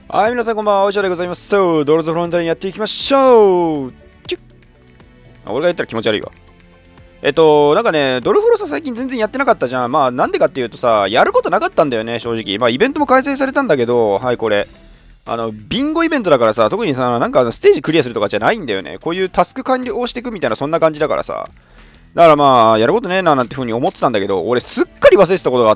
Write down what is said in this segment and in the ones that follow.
はい、皆さんこんばんは、おいしょでございます。そう、ドローズフロンタリンやっていきましょう。俺が言ったら気持ち悪いわ。なんかね、ドルフロス最近全然やってなかったじゃん。まあ、なんでかっていうとさ、やることなかったんだよね、正直。まあ、イベントも開催されたんだけど、はい、これ。ビンゴイベントだからさ、特にさ、なんかステージクリアするとかじゃないんだよね。こういうタスク完了をしていくみたいな、そんな感じだからさ。だからまあ、やることねえな、なんてふうに思ってたんだけど、俺すっかり忘れてたことがあって、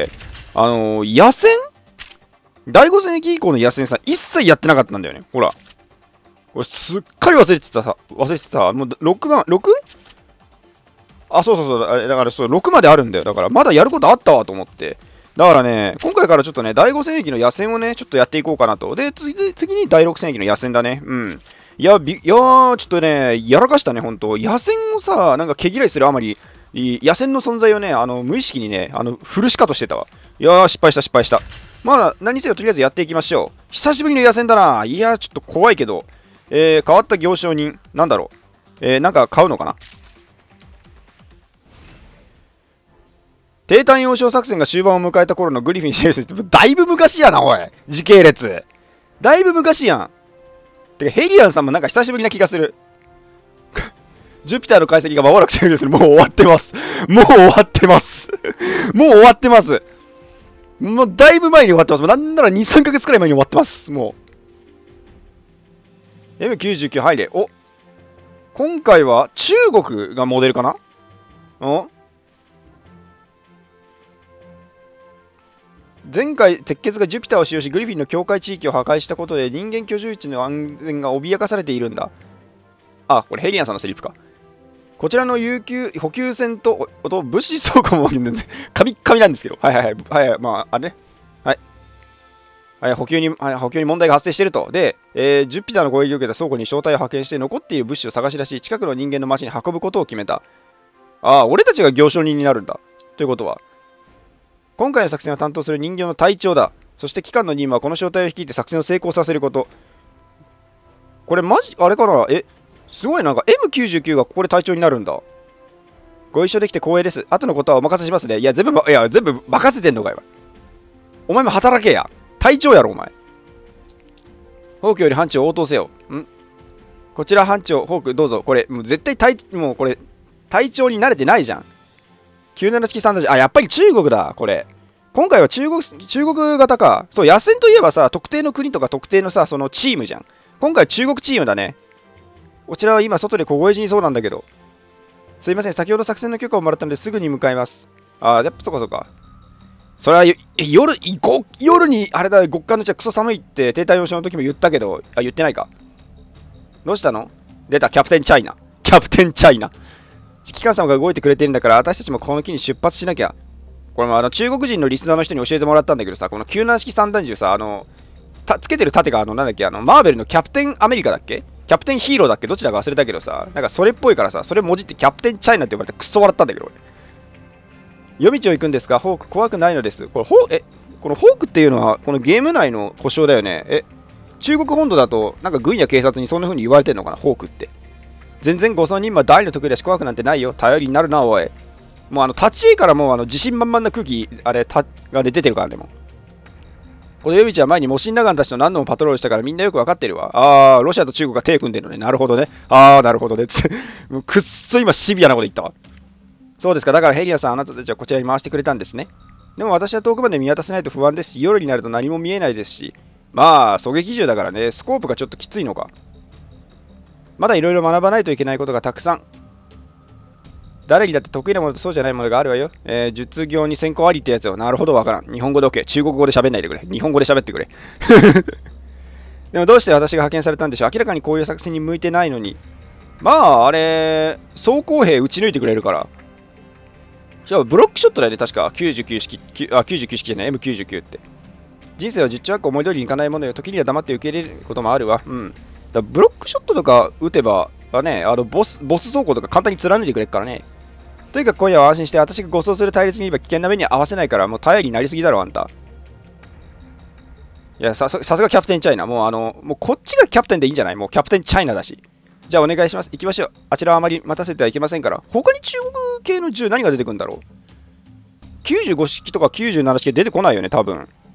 野戦第5戦役以降の野戦さ、一切やってなかったんだよね。ほら。俺すっかり忘れてた。もう6番、 6？ あ、そうそうそう。あれだからそう、6まであるんだよ。だからまだやることあったわと思って。だからね、今回からちょっとね、第5戦役の野戦をね、ちょっとやっていこうかなと。で、次に第6戦役の野戦だね。うん。いやちょっとね、やらかしたね、ほんと。野戦をさ、なんか毛嫌いするあまり、野戦の存在をね、無意識にね、フルシカトしてたわ。いやー、失敗した。まあ、何せよ、とりあえずやっていきましょう。久しぶりの野戦だな。いやー、ちょっと怖いけど。変わった行商人。なんだろう。なんか買うのかな。低単幼少作戦が終盤を迎えた頃のグリフィンシェルスってだいぶ昔やな、おい。時系列。だいぶ昔やん。てか、ヘリアンさんもなんか久しぶりな気がする。ジュピターの解析がまもなく終了する。もう終わってます。もう終わってます。もうだいぶ前に終わってます。なんなら2、3ヶ月くらい前に終わってます。もう。M99 入れ。お、今回は中国がモデルかな。前回、鉄血がジュピターを使用し、グリフィンの境界地域を破壊したことで人間居住地の安全が脅かされているんだ。あ、これヘリアンさんのセリフか。こちらの補給船と物資倉庫もカミッカミなんですけど。はい、まあ、あれね。はい、補給に問題が発生していると。で、ジュピターの攻撃を受けた倉庫に招待を派遣して残っている物資を探し出し、近くの人間の町に運ぶことを決めた。ああ、俺たちが行商人になるんだ。ということは、今回の作戦を担当する人形の隊長だ。そして機関の任務はこの招待を率いて作戦を成功させること。これマジ、あれかな。すごいなんか M99 がここで隊長になるんだ。ご一緒できて光栄です。後のことはお任せしますね。いや、全部任せてんのかよ。お前も働けや。隊長やろ、お前。ホークより班長を応答せよ。こちら班長、ホーク、どうぞ。これ、もう絶対もうこれ、隊長に慣れてないじゃん。97式3だし、あ、やっぱり中国だ、これ。今回は中国型か。そう、野戦といえばさ、特定の国とか特定のさ、そのチームじゃん。今回中国チームだね。こちらは今、外で小声死にそうなんだけど。すいません、先ほど作戦の許可をもらったのですぐに向かいます。あ、やっぱそうか。それは夜に、あれだ、極寒のうちはクソ寒いって低体温症の時も言ったけど、言ってないか。どうしたの？出た、キャプテンチャイナ。指揮官様が動いてくれてるんだから、私たちもこの木に出発しなきゃ。これも中国人のリスナーの人に教えてもらったんだけどさ、この97式散弾銃さ、つけてる盾がなんだっけ、マーベルのキャプテンアメリカだっけ、キャプテンヒーローだっけ、どちらか忘れたけどさ、なんかそれっぽいからさ、それ文字ってキャプテンチャイナって呼ばれてクソ笑ったんだけど、俺。夜道を行くんですか？ホーク、怖くないのです。このホークっていうのは、このゲーム内の故障だよね。中国本土だと、なんか軍や警察にそんな風に言われてんのかな、ホークって。全然護送人は大の得意だし怖くなんてないよ。頼りになるな、おい。もう立ち絵からもう自信満々な空気、が出てるからね、もう。この夜道は前にモシンナガンたちと何度もパトロールしたからみんなよくわかってるわ。ロシアと中国が手組んでるのね。なるほどね。なるほどね。もうくっそ今シビアなこと言ったわ。そうですか。だからヘリアさん、あなたたちはこちらに回してくれたんですね。でも私は遠くまで見渡せないと不安ですし、夜になると何も見えないですし。まあ、狙撃銃だからね、スコープがちょっときついのか。まだいろいろ学ばないといけないことがたくさん。誰にだって得意なものとそうじゃないものがあるわよ。術業に専攻ありってやつを。なるほど、わからん。日本語で OK。中国語で喋んないでくれ。日本語で喋ってくれ。でもどうして私が派遣されたんでしょう。明らかにこういう作戦に向いてないのに。まあ、あれ、装甲兵撃ち抜いてくれるから。じゃあ、ブロックショットだよね、確か。99式じゃない、M99 って。人生は十中八九思い通りにいかないものよ。時には黙って受け入れることもあるわ。ブロックショットとか撃てば、ボス走行とか簡単に貫いてくれるからね。とにかく今夜は安心して、私が護送する隊列にいれば危険な目に合わせないから、もう頼りになりすぎだろ、あんた。いや、さすがキャプテンチャイナ。もうこっちがキャプテンでいいんじゃない？もうキャプテンチャイナだし。じゃあお願いします。行きましょう。あちらはあまり待たせてはいけませんから。他に中国系の銃何が出てくるんだろう？ 95 式とか97式出てこないよね、多分。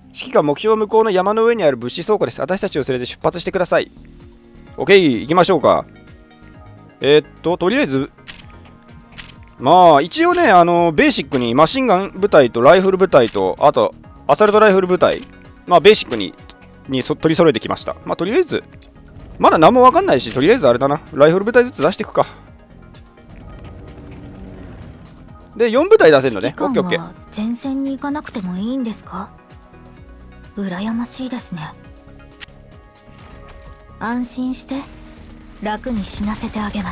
指揮官、目標向こうの山の上にある物資倉庫です。私たちを連れて出発してください。OK、行きましょうか。とりあえず、まあ、一応ね、ベーシックにマシンガン部隊とライフル部隊と、あと、アサルトライフル部隊、まあ、ベーシックに取り揃えてきました。まあ、とりあえず、まだ何もわかんないし、とりあえずあれだな、ライフル部隊ずつ出していくか。で、4部隊出せるのね。オッケーオッケー。 前線に行かなくてもいいんですか？羨ましいですね。安心して楽に死なせてあげます。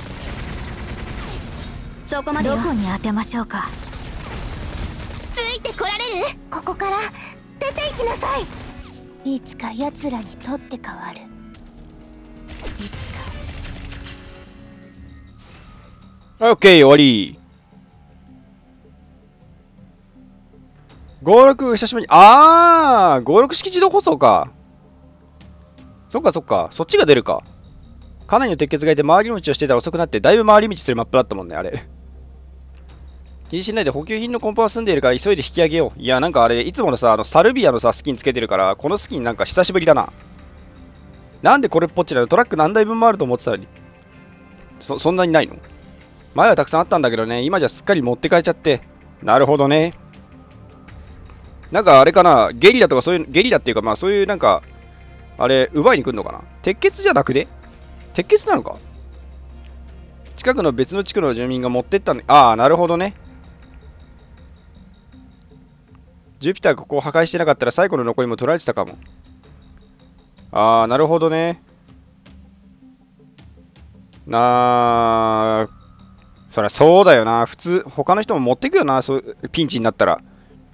そこまでどこに当てましょうか？ ついてこられる？ ここから出て行きなさい。いつか奴らにとって変わる。いつか。 オッケー、終わり。56久しぶりに、56式自動舗装か。そっかそっか、そっちが出るか。かなりの鉄血がいて回り道をしてたら遅くなって、だいぶ回り道するマップだったもんね、あれ。気にしないで、補給品の梱包は済んでいるから急いで引き上げよう。いや、なんかあれ、いつものさ、サルビアのさ、スキンつけてるから、このスキンなんか久しぶりだな。なんでこれっぽっちなの？トラック何台分もあると思ってたのに。そんなにないの？前はたくさんあったんだけどね、今じゃすっかり持って帰っちゃって。なるほどね。なんかあれかな、ゲリラとかそういう、ゲリラっていうか、まあそういうなんか、あれ、奪いに来るのかな？鉄血じゃなくね？鉄血なのか？近くの別の地区の住民が持ってったの。なるほどね。ジュピターがここを破壊してなかったら最後の残りも取られてたかも。なるほどね。そりゃそうだよな。普通、他の人も持ってくよな、ピンチになったら。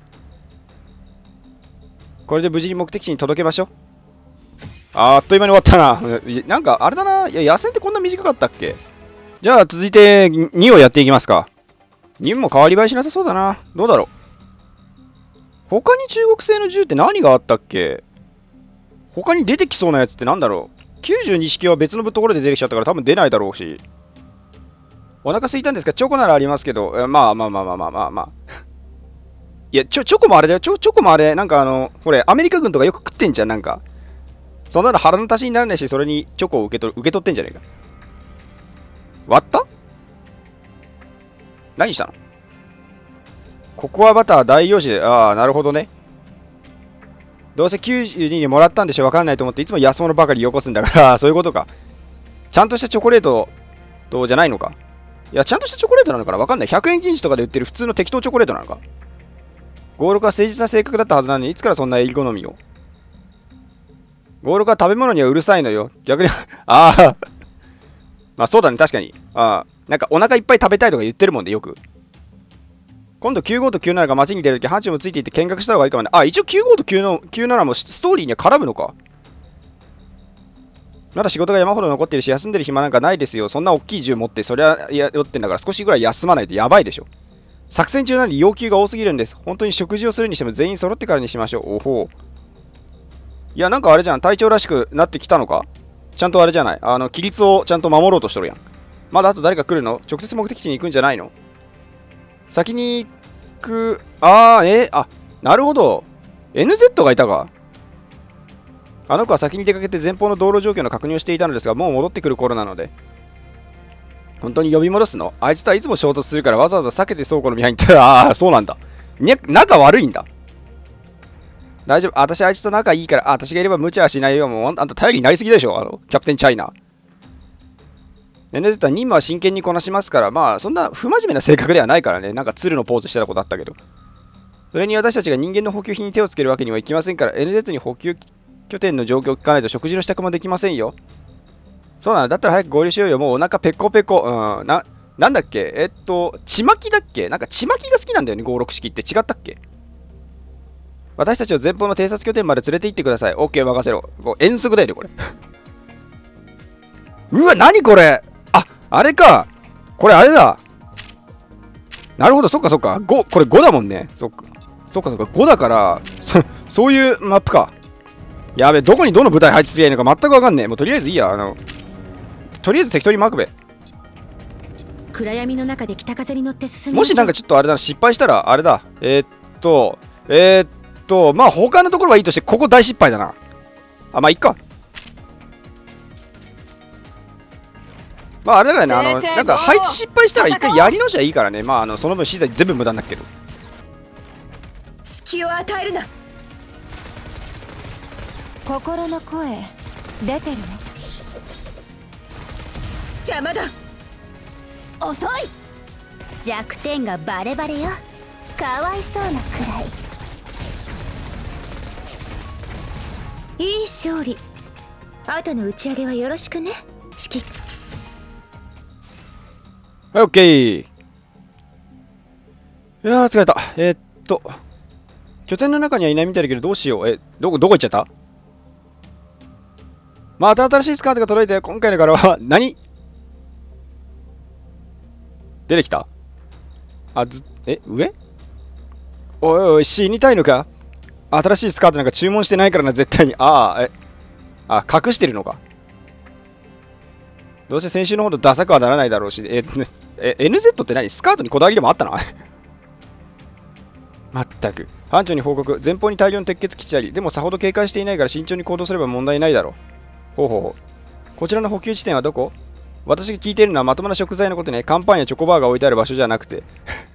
これで無事に目的地に届けましょう。あっという間に終わったな。なんか、あれだな。いや、野戦ってこんな短かったっけ？じゃあ、続いて2をやっていきますか。2も変わり映えしなさそうだな。どうだろう。他に中国製の銃って何があったっけ？他に出てきそうなやつってなんだろう。92式は別のところで出てきちゃったから多分出ないだろうし。お腹空いたんですか？チョコならありますけど、まあ。いや、チョコもあれだよ。チョコもあれ、なんかこれ、アメリカ軍とかよく食ってんじゃん、なんか。そんなの腹の足しにならないし、それにチョコを受け取ってんじゃねえか。割った？何したの？ココアバター大用紙で、なるほどね。どうせ92にもらったんでしょ、わかんないと思って、いつも安物ばかりよこすんだから、そういうことか。ちゃんとしたチョコレートとじゃないのか。いや、ちゃんとしたチョコレートなのかなわかんない。100円均一とかで売ってる普通の適当チョコレートなのか。56は誠実な性格だったはずなのに、いつからそんなエリ好みを。56は食べ物にはうるさいのよ。逆にまあそうだね、確かに。なんかお腹いっぱい食べたいとか言ってるもんで、よく。今度95と97が街に出るとき、ハンチもついていって見学した方がいいかもね。一応95と97もストーリーには絡むのか。まだ仕事が山ほど残ってるし、休んでる暇なんかないですよ。そんな大きい銃持って、そりゃ酔ってんだから少しぐらい休まないとやばいでしょ。作戦中なのに要求が多すぎるんです。本当に食事をするにしても全員揃ってからにしましょう。おほう。いや、なんかあれじゃん。隊長らしくなってきたのか？ちゃんとあれじゃない。規律をちゃんと守ろうとしとるやん。まだあと誰か来るの？直接目的地に行くんじゃないの？先に行く。なるほど。NZ がいたか。あの子は先に出かけて前方の道路状況の確認をしていたのですが、もう戻ってくる頃なので。本当に呼び戻すの？あいつとはいつも衝突するからわざわざ避けて倉庫の見入って、そうなんだ。仲悪いんだ。大丈夫。私あいつと仲いいから、私がいれば無茶はしないよ。もうあんた頼りになりすぎでしょ。キャプテンチャイナ。NZ は任務は真剣にこなしますから、まあ、そんな不真面目な性格ではないからね。なんか鶴のポーズしてたことあったけど。それに私たちが人間の補給品に手をつけるわけにはいきませんから、NZ に補給拠点の状況を聞かないと食事の支度もできませんよ。そうなの。だったら早く合流しようよ。もうお腹ペコペコ。なんだっけ？ちまきだっけ？なんかちまきが好きなんだよね、56式って違ったっけ？私たちを前方の偵察拠点まで連れて行ってください。OK、任せろ。もう遠足だよね、これ。うわ、何これ？あれか。これあれだ。なるほど、そっかそっか。これ5だもんね。そっか5だから、そういうマップか。やべ、どこにどの部隊配置すりゃいいのか全くわかんねえ。もうとりあえずいいや。とりあえず適当にマークべ。 暗闇の中で北風に乗って進む。 もしなんかちょっとあれだ、失敗したら、あれだ。 まあ他のところはいいとして、ここ大失敗だな。あ、まあいっか。まああれだよね、なんか配置失敗したら一回やり直しはいいからね。まあその分資材全部無駄になっけど。 隙を与えるな。心の声出てるの？邪魔だ。遅い。 弱点がバレバレよ。かわいそうなくらい。いい勝利。後の打ち上げはよろしくね。指揮。 はい、オッケー。いやー、疲れた。拠点の中にはいないみたいだけど、どうしよう。どこ行っちゃった？また新しいスカートが届いて、今回の柄は何？出てきた？上？おいおい、死にたいのか？新しいスカートなんか注文してないからな、絶対に。隠してるのか。どうせ先週のほどダサくはならないだろうし。NZ って何？スカートにこだわりでもあったの？まったく。班長に報告。前方に大量の鉄血基地あり、でもさほど警戒していないから慎重に行動すれば問題ないだろう。ほうほう。こちらの補給地点はどこ？私が聞いているのはまともな食材のことね。乾パンやチョコバーが置いてある場所じゃなくて。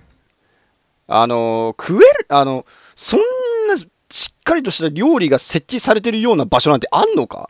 食える、そんなしっかりとした料理が設置されてるような場所なんてあんのか？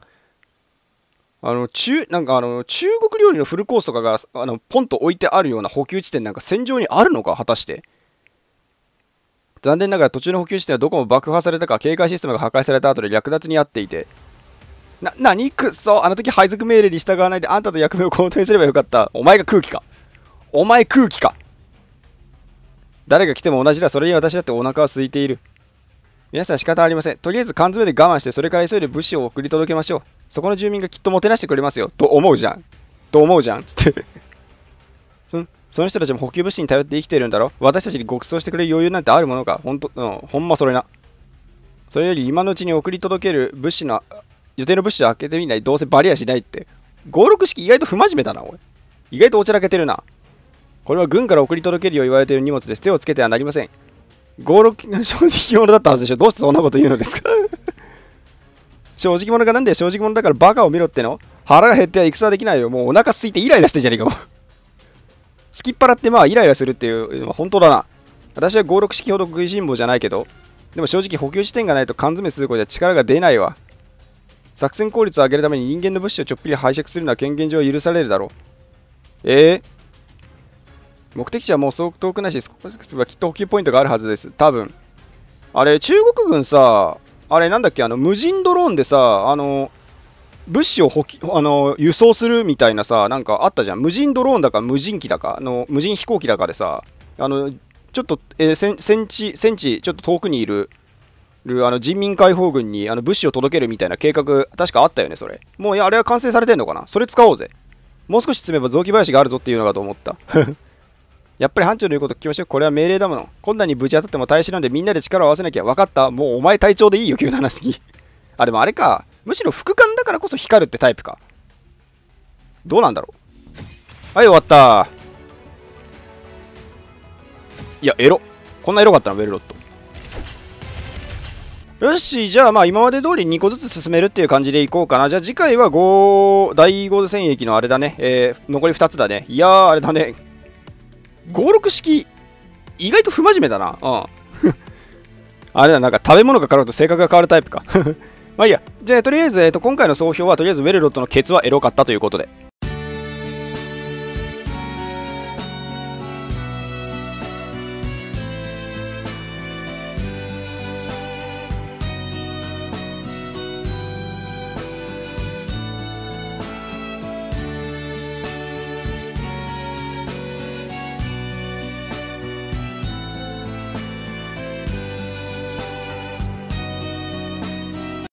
中国料理のフルコースとかがポンと置いてあるような補給地点なんか戦場にあるのか、果たして。残念ながら途中の補給地点はどこも爆破されたか警戒システムが破壊された後で略奪にあっていて。何くっそ、あの時配属命令に従わないであんたと役目を交代すればよかった。お前が空気か。お前空気か。誰が来ても同じだ。それに私だってお腹は空いている。皆さん仕方ありません。とりあえず缶詰で我慢して、それから急いで物資を送り届けましょう。そこの住民がきっともてなしてくれますよ。と思うじゃん。つってその人たちも補給物資に頼って生きているんだろ。私たちにご馳走してくれる余裕なんてあるものか。ほんまそれな。それより今のうちに送り届ける物資の予定の物資を開けてみない。どうせバリアしないって。56式意外と不真面目だな、おい。意外とおちゃらけてるな。これは軍から送り届けるよう言われている荷物です。手をつけてはなりません。56正直者だったはずでしょ。どうしてそんなこと言うのですか？正直者がなんで正直者だからバカを見ろっての？腹が減っては戦はできないよ。もうお腹空いてイライラしてんじゃねえかも。すきっ腹ってまあイライラするっていうのは本当だな。私は56式ほど食いしん坊じゃないけど、でも正直補給地点がないと缶詰数個じゃ力が出ないわ。作戦効率を上げるために人間の物資をちょっぴり拝借するのは権限上許されるだろう。目的地はもうそう遠くないし、少しすればきっと補給ポイントがあるはずです。多分。あれ、中国軍さ、あれなんだっけ、無人ドローンでさ、物資を輸送するみたいなさ、なんかあったじゃん。無人ドローンだか無人機だか、無人飛行機だかでさ、ちょっと、戦地ちょっと遠くにいる人民解放軍に物資を届けるみたいな計画、確かあったよね、それ。もうあれは完成されてんのかな？それ使おうぜ。もう少し進めば雑木林があるぞっていうのかと思った。やっぱり班長の言うこと聞きましょう。これは命令だもの。困難にぶち当たっても耐え忍んでみんなで力を合わせなきゃ。分かった。もうお前隊長でいいよ、急な話に。でもあれか。むしろ副官だからこそ光るってタイプか。どうなんだろう。はい、終わった。いや、エロ。こんなエロかったな、ベルロット。よし、じゃあまあ今まで通り2個ずつ進めるっていう感じでいこうかな。じゃあ次回は第5戦役のあれだね。残り2つだね。いやー、あれだね。56式、意外と不真面目だな。あれだ、なんか食べ物が変わると性格が変わるタイプか。まあいいや。じゃあとりあえず、今回の総評はとりあえずウェルロットのケツはエロかったということで。